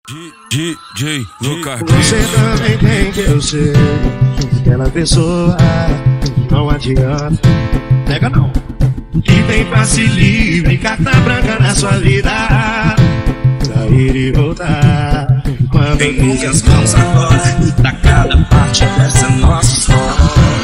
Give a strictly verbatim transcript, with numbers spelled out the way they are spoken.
D J Lucas. Você também tem que eu sei. Aquela pessoa não adianta. Pega não. Que tem passe livre, carta branca na sua vida, pra ir e voltar quando Tem as mãos agora, pra cada parte dessa nossa história.